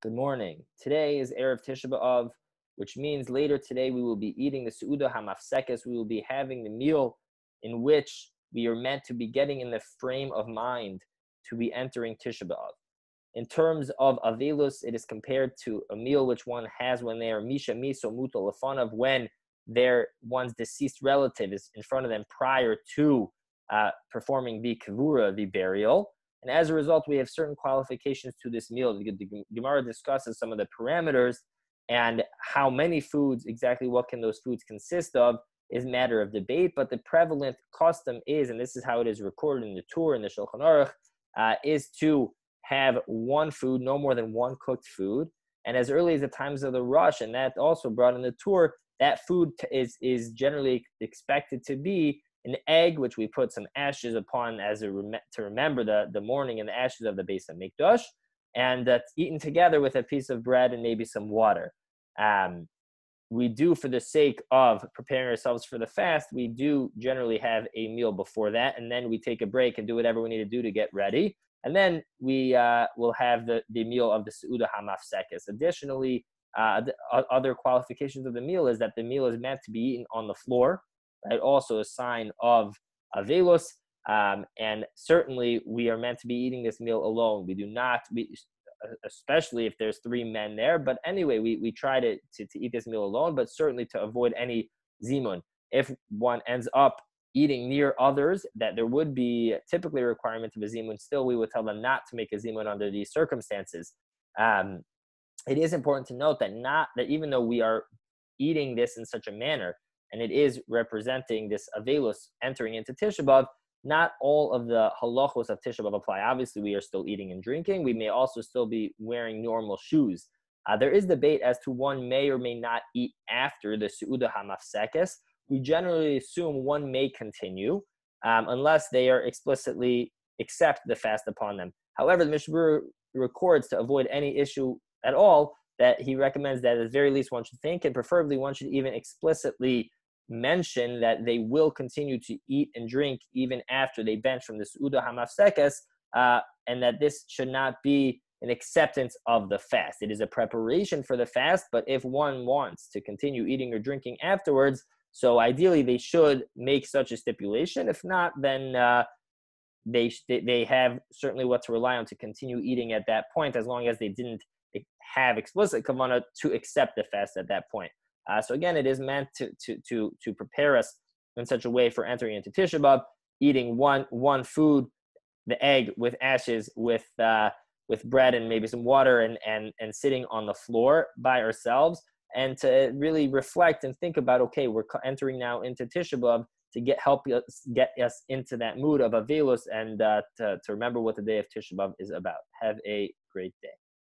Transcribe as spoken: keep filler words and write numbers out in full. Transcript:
Good morning. Today is Erev Tisha B'Av, which means later today we will be eating the Seudah HaMafsekes. We will be having the meal in which we are meant to be getting in the frame of mind to be entering Tisha B'Av. In terms of Avelus, it is compared to a meal which one has when they are Misha Miso Muto Lefanav, when their one's deceased relative is in front of them prior to uh, performing the Kavura, the burial. And as a result, we have certain qualifications to this meal. The, the Gemara discusses some of the parameters and how many foods, exactly what can those foods consist of, is matter of debate. But the prevalent custom is, and this is how it is recorded in the Torah, in the Shulchan Aruch, uh, is to have one food, no more than one cooked food. And as early as the times of the Rush, and that also brought in the Torah, that food is, is generally expected to be an egg, which we put some ashes upon as a rem- to remember the, the mourning and the ashes of the Beis HaMikdash, and that's eaten together with a piece of bread and maybe some water. Um, we do, for the sake of preparing ourselves for the fast, we do generally have a meal before that, and then we take a break and do whatever we need to do to get ready. And then we uh, will have the, the meal of the Seudah HaMafsekes. Additionally, uh, the, uh, other qualifications of the meal is that the meal is meant to be eaten on the floor, right? Also a sign of Avelus. Um, and certainly we are meant to be eating this meal alone. We do not, we, especially if there's three men there. But anyway, we, we try to, to, to eat this meal alone, but certainly to avoid any zimun. If one ends up eating near others, that there would be typically a requirement of a zimun, still we would tell them not to make a zimun under these circumstances. Um, it is important to note that not that even though we are eating this in such a manner, and it is representing this Avelus entering into Tisha B'Av, not all of the halachos of Tisha B'Av apply. Obviously, we are still eating and drinking. We may also still be wearing normal shoes. Uh, there is debate as to one may or may not eat after the Seudah HaMafsekes. We generally assume one may continue um, unless they are explicitly accept the fast upon them. However, the Mishnah Berurah records, to avoid any issue at all, that he recommends that at the very least one should think, and preferably one should even explicitly mention that they will continue to eat and drink even after they bench from the Seudah HaMafsekes, uh, and that this should not be an acceptance of the fast. It is a preparation for the fast, but if one wants to continue eating or drinking afterwards, so ideally they should make such a stipulation. If not, then uh, they they have certainly what to rely on to continue eating at that point, as long as they didn't have explicit kavanah to accept the fast at that point. Uh, so again, it is meant to to to to prepare us in such a way for entering into Tisha B'Av, eating one one food, the egg with ashes, with uh, with bread and maybe some water, and and and sitting on the floor by ourselves, and to really reflect and think about, okay, we're entering now into Tisha B'Av to get help us get us into that mood of Avelus, and uh, to, to remember what the day of Tisha B'Av is about. Have a great day.